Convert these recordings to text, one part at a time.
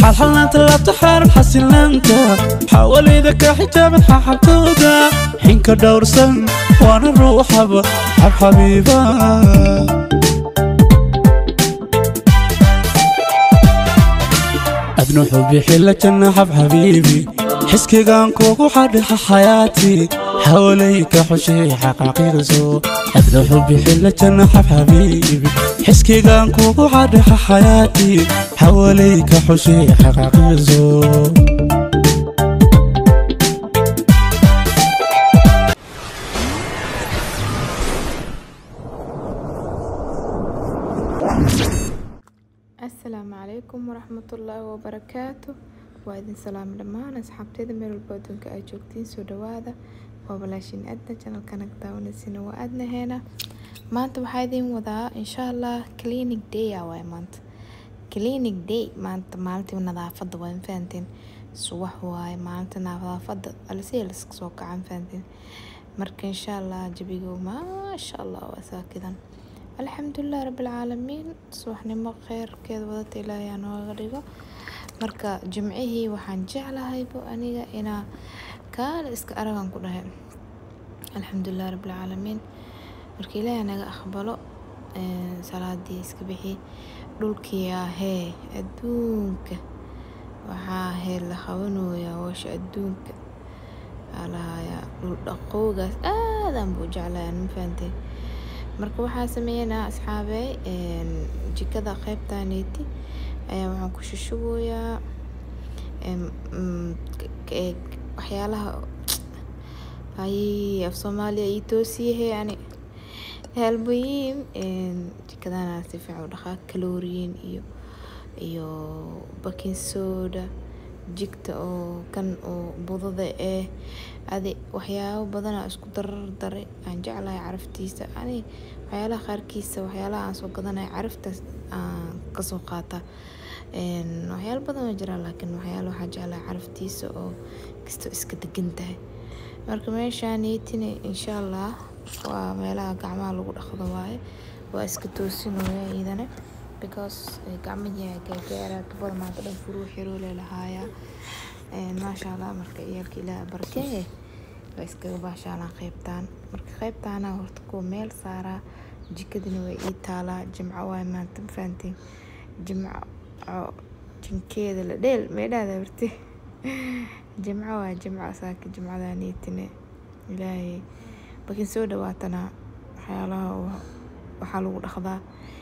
حلحلنت لا تحارب حسننت حاول إذا حجاب ححبتودا حينك دورسن وانا الروح حبيبا أدنو حبي حلة جنة حبيبي حسكي قان كوكو حدح حياتي حواليك حشي حقاقي زو أدنو حبي حلة جنة حبيبي حسكي قان كوكو حدح حياتي حواليك حشي حقاقي زو السلام عليكم ورحمة الله وبركاته. وإذن سلام لما أصحابتي من البودون كأجوكتين سودوادا وبلاشين أدنى channel كانك داونسين وأدنى هنا ما أنت بحيدين وذا إن شاء الله كلينيك داي أو مانت كلينيك داي ما أنت مالتي ونظافة وين فانتين صباح واي ما أنت نظافة السيلس سوق عن فانتين مرك إن شاء الله جبيجو ما شاء الله وساكذا الحمد لله رب العالمين صباحنimo khayrkeed wadata ilaahay nooga dhigo marka jimcihii waxaan jeclahay aniga ina kaal iska aragan ku dhahay alxamdulillah rabbil caalamiin marka ilaahay naga aqbalo salaadii iska bixi dhulkii ahee adduunka waxa la qabanooyaa washa adduunka alaaya dhul dhaqoogaas aadan buu jeclahay ma faantay marka waxaa sameeynaa asxaabay jikada qaybtaaniti ayaa waxaan ku shushubayaa waxyaalaha ay af Soomaaliya ay toosiyahay yani halbuyin jikadana si fiican u dhaqaa kalooriyin iyo baking soda jikta oo kan oo budada adi waxyaabo badan isku daray aan jeclahay caraftiisa ani waxyaalaha qaarkiisa waxyaalaha aan soo gadanay caraftaas aan ka soo qaata waxyaalo badan oo jira laakiin waxyaalo waxa jeclahay caraftiisa oo kisto iska degan tahay marka meeshaan yeetini insha Allah waa meelaha gacmaha lagu dhaqdo waaye waa iska toosinooyaa idana because gacmaha gaagaara badan ma dhan furu xiro leeyahay ما شاء الله marka iyalka ilaa barkee way iska baashaan qaybtaan marka qaybtaana horta ku meel saara jikadina way ii taala jimco way maanta faantiin jimco jinkeeda la dheel meedada warti jimco waa jimco saaka jimcadaaniitine ilaahay bakin soo dhawaatana waxyaalaha waxa lagu dhaqdaa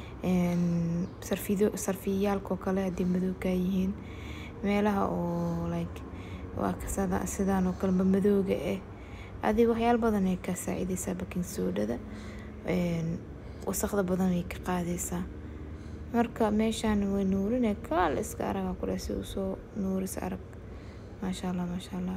sarfiyaalka kale hadii madow ka yihiin meelaha oo like waa kasada sidaan oo kale madowga adi waxyaal badan ay ka saacideysaa baking soda wasaqda badan ay ka qaadaysaa marka meeshaan way nuurinay kaal iska araga ku leeso soo nuuris arag ma sha Allah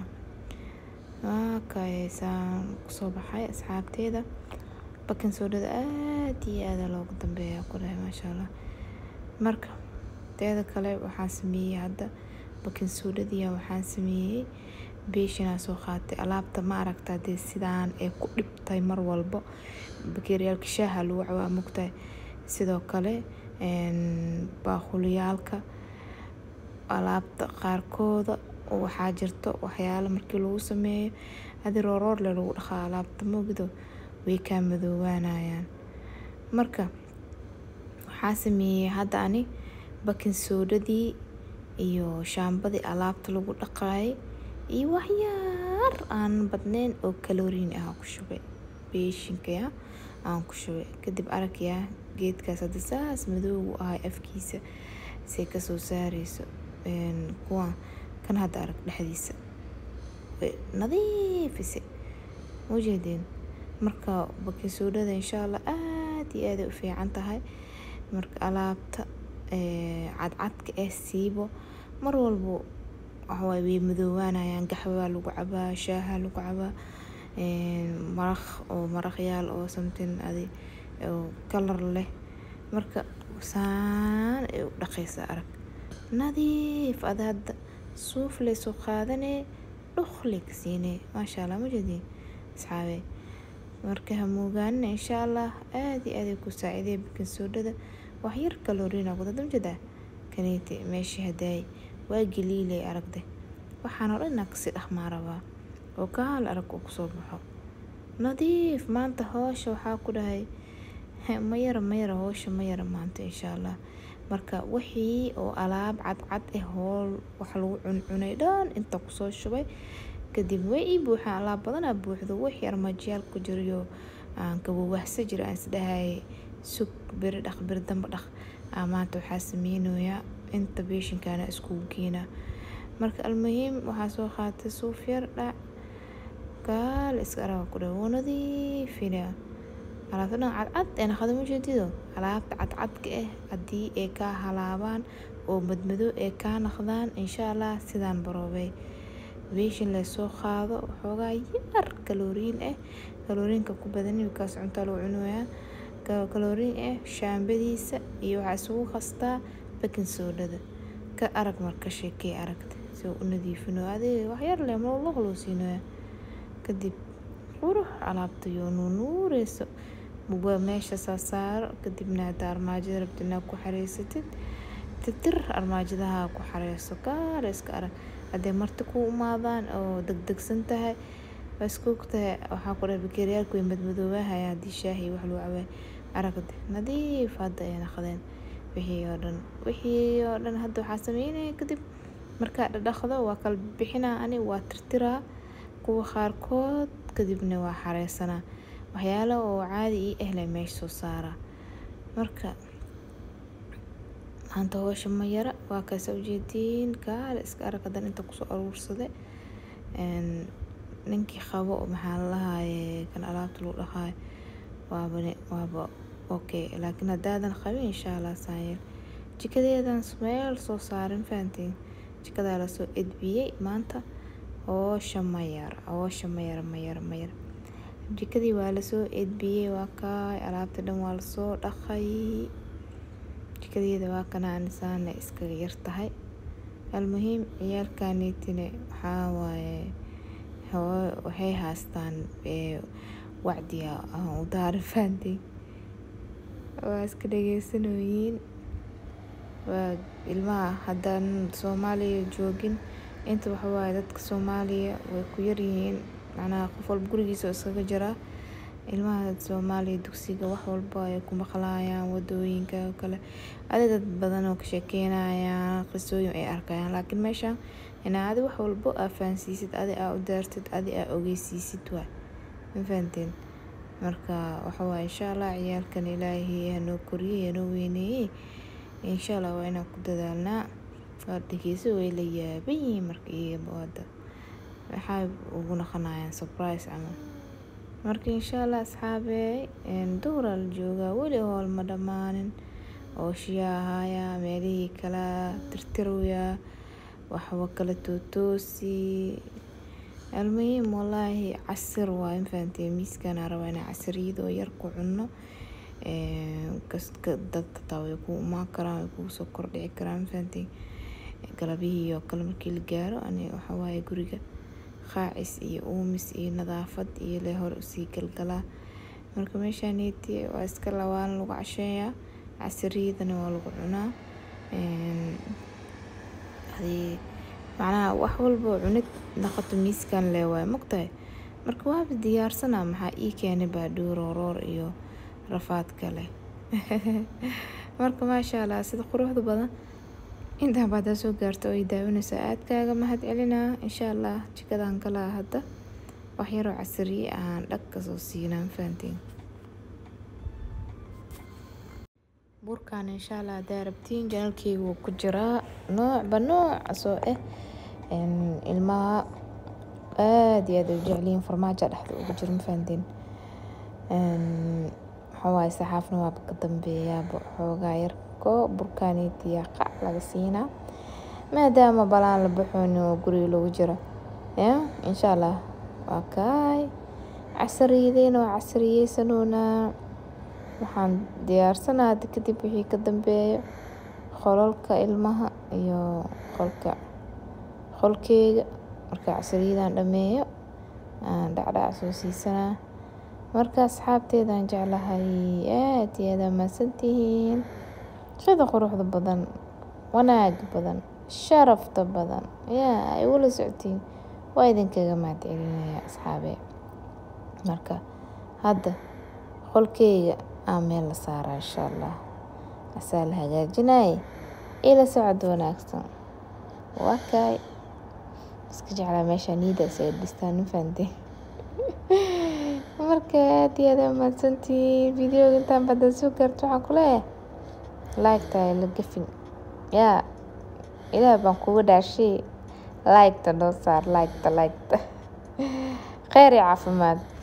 kaaysan soo baxay asxaabteeda baking soda aad iyo aad loogu dambeeyaa ku leeyahay ma sha Allah marka teeda kale waxaan sameeyay hadda baking soda-diya waxaan sameeyay beeshina soo qaatay alaabta ma aragtaa sidaan ee ku dhibtay mar walba bakeeriyalka shaaha lagu cawaa mugtay sidoo kale baaquliyalka alaabta qaarkooda oo waxa jirto waxyaalo markii lagu sameeyo hadi roor lagu dhaqaa alaabta mugdo way ka madoowaanayaan marka waxaan sameeyay hadda ani baking soda-dii iyo shaambadii alaabta lagu dhaqaay iyo waxyaar aan badnayn oo kalooriin ah ku shubay beeshinka aan ku shubay kadib aragaya geedkaas hadda saas madow ah afkiisa si ka soo saarayso kuwa kan hadda arag dhexdiisa nadiifise wajideen marka baking soda-da insha Allah aad iyo aad u fiican tahay marka alaabta cadcadka siibo mar walbo waxa way madoowaanayaan gaxwa lagu cabaa shaaha lagu cabaa maraqyaal oo something adi oo color leh marka saan ay u dhaqaysa arag nadiif hadda suuf la soo qaadanay dhukhlig siinay ma sha Allah mujadin asxaabe marka hamuugaan insha Allah aad iyo aad ku saaciday baking soda wax yar kalooriin ugu dadam jada كنيتي ماشي هداي waa galiilay aragde waxaan oo dhan kasi dhaqmaa rabaa oo kaal arag uu kusoo baxo nadiif. maanta hawsha waxaa ku dhahay mayara hawsha mayara maanta insha Allah. marka wixii oo alaab cad hool wax lagu cuncunay dhan inta kusoo shubay kadib way ii buuxaan alaab badan buuxdo wixii armaajiyaal ku jiro aan ka waxsa jira aan isdhahay sug bir dambe dhaq maanta waxaa sameynaya inta beeshinkaana isku geena. marka almuhiim waxaa soo qaatay suuf yar dhac kaal iska arag ku dhaw nadiifina alaabta dhan cad ee khadamo jeedido alaabta cad haddii ay ka halaabaan oo madmadow ee ka naqdaan insha Allah sidaan baroobay beeshin la soo qaado xoogaa yar kalooriinka ku badan kaas cunto loo cunayaa kalooriin shaambadiisa iyo waxa isugu qastaa baking soodada ka arag marka sheekay aragta soo u nadiifino adiga wax yar leh ma loo siinayo kadib qurux alaabta iyo nuureyso buba meesha saar kadibna armaajada rabtina ku xareysatid titir armaajadaha ku xareyso kaal iska arag hadee marti ku umaadaan oo degdegsan tahay baskugta waxa ku dhahay bakeeriyaal ku madmadoobaha hadii shaahi wax loo cabay aragta nadiif hadda ay naqdeen wixii oo dhan hadda waxa sameynay kadib marka dhaqdo waa kala bixinaa ani waa tirtiraa kuwa qaarkood kadibna waa xareysana waxyaalo oo caadi ehlay meesha soo saara. marka maanta hawsha mayara waa ka soo jeedin kaal iska aragdan inta ku soo aruursaday ninkii qabo maxaa la lahaayay kan alaabta loo dhaqay waaba okay laakiin hadaadan qabin insha Allah saayir jikadeedan smeel soo saarin faantiin jikada la soo edbiyay maanta hawsha mayar jikadii waa la soo edbiyay waa ka alaabta dhan waa la soo dhaqay jikadeeda waa kana insaan iska yar tahay. almuhiim ciyaalkaaniitine waxaa waaye waxay haastaan wacdiya u daarin faantiin waa iska dhageysanooyin waa ilmaha haddaan Soomaaliya joogin inta waxa waaye dadka Soomaaliya way ku yar yihiin macnaha qof walba gurigiisa iskaga jira ilmaha Soomaaliya dugsiga wax walba ay ku maqlaayaan wadooyinka kale dad badan oo ka sheekeynaya qisooyin ay arkayaan laakiin meesha inaad wax walba afaansiisid aa u daartid aa ogeysiisid waa faanteen. marka waxa waaye insha Allah ciyaalkan Ilaahay noo koriyo noo weyneeyay insha Allah waa inaan ku dadaalnaa wardigiisa way la yaabay markii booda waxay ugu naqanayaan surprise amal. marka insha Allah asxaabey dooral jooga wali hool ma dhamaanin oo shiyaahaya meelihii kala tirtiroya waxba kala toosi almuhiim wallahi casir waa faantay miiskan arabana casriido yar ku cunno kaska dadka taaway ku ma karaan ku soo kordhici karaan faantay galabihii oo kala markii la gaaro ani waxa waaye guriga qaacis iyo uumis iyo nadaafad iyo le hor usii galgala. marka meeshaaniiti waa iska lawaan lagu casheeyaa casriidana waa lagu cunaa macnaha wax walba cunid naqato miiskan leewaay mugtahay. marka waa diyaarsana maxaa ii keenay baadhoor roor iyo rafaad kale marka maasha Allah sida quruxda badan inta baad soo gaarto ay daawanaysa aad kaaga mahad celinaa insha Allah jikadan kala hadda wax yar oo casri aan dhagka soo siinaan faantiin burkaan insha Allah daarabtiin janalkeygu ku jira nooc soo ilmaha aad iyo aad u jeceliin farmaajo dhaxda ugu jira faantiin waxaa saxaafna waa ka dambeeya xoogaa yar ko burkaaniitiya qac laga siinaa maadaama balaan la baxoon oo guriga lagu jiro insha Allah waa kaay casriyeedeen oo casriyeysanoona waxaan diyaarsanaa kadib wixii ka dambeeyo qolalka ilmaha iyo qolkeyga marka casriyeedan dhameeyo aan dhacdhac soo siisanaa. marka asxaabteedan jeclahay aad iyo aad ma santihiin sida quruxda badan wanaag badan sharafta badan ay wala socotiin waa idinkaga mahadcelinaya asxaabe. Marka hadda qolkeyga aan meel la saaraa insha Allah asaa la hagaajinaya ila socod wanaagsan. waa kay iska jeclaa meesha niidaas ay dhistaan fahantay. marka aad iyo aad mahadsantiin videoga intaan badan soo gaarto waxaan ku leeyahay like ta la gafin ilaa baan kugu dhaashay like ta noo saar like ta khayr iyo caafimaad.